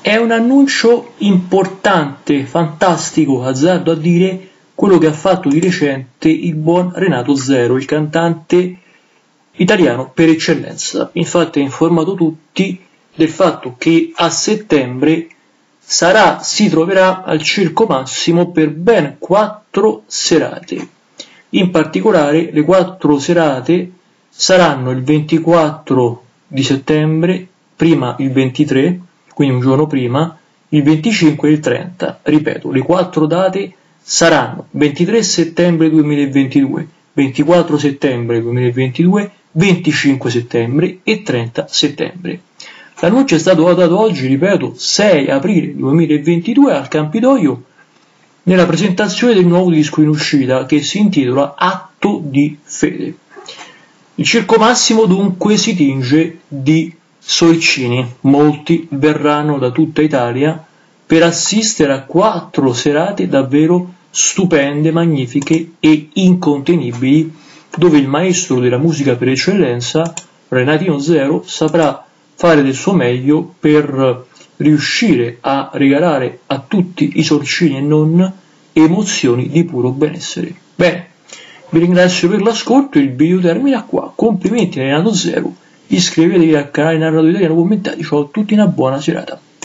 È un annuncio importante, fantastico, azzardo a dire, quello che ha fatto di recente il buon Renato Zero, il cantante italiano per eccellenza. Infatti ha informato tutti del fatto che a settembre si troverà al Circo Massimo per ben 4 serate. In particolare le 4 serate saranno il 24 di settembre, prima il 23, quindi un giorno prima, il 25 e il 30. Ripeto, le 4 date saranno 23 settembre 2022, 24 settembre 2022, 25 settembre e 30 settembre. L'annuncio è stato dato oggi, ripeto, 6 aprile 2022 al Campidoglio nella presentazione del nuovo disco in uscita che si intitola Atto di Fede. Il Circo Massimo dunque si tinge di solcini, molti verranno da tutta Italia per assistere a 4 serate davvero stupende, magnifiche e incontenibili, dove il maestro della musica per eccellenza, Renatino Zero, saprà fare del suo meglio per riuscire a regalare a tutti i sorcini e non emozioni di puro benessere. Bene, vi ringrazio per l'ascolto, il video termina qua, complimenti a Renato Zero, iscrivetevi al canale Narrato Italiano, commentate, ciao a tutti, una buona serata.